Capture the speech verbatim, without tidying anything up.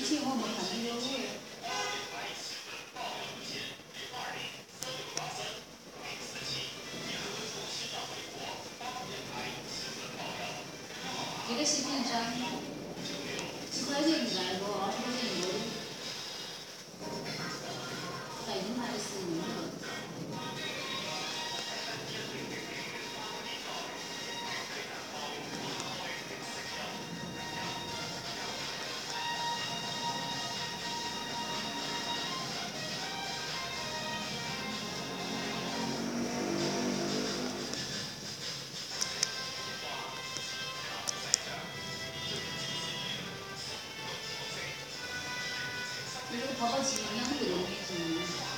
信我们看那个我。这个细品章，几块钱一袋多，二十块钱一个。带硬盘的是硬的。 那个泡泡机两百多美金。